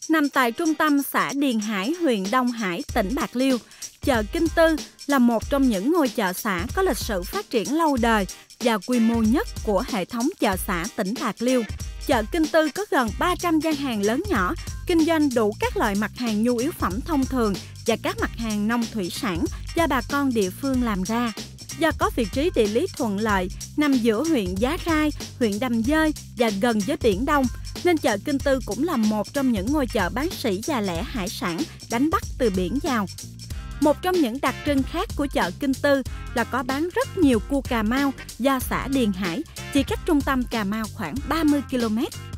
Nằm tại trung tâm xã Điền Hải, huyện Đông Hải, tỉnh Bạc Liêu, chợ Kinh Tư là một trong những ngôi chợ xã có lịch sử phát triển lâu đời và quy mô nhất của hệ thống chợ xã tỉnh Bạc Liêu. Chợ Kinh Tư có gần 300 gian hàng lớn nhỏ, kinh doanh đủ các loại mặt hàng nhu yếu phẩm thông thường và các mặt hàng nông thủy sản do bà con địa phương làm ra. Do có vị trí địa lý thuận lợi, nằm giữa huyện Giá Rai, huyện Đầm Dơi và gần với Biển Đông, nên chợ Kinh Tư cũng là một trong những ngôi chợ bán sỉ và lẻ hải sản đánh bắt từ biển vào. Một trong những đặc trưng khác của chợ Kinh Tư là có bán rất nhiều cua Cà Mau do xã Điền Hải, chỉ cách trung tâm Cà Mau khoảng 30 km.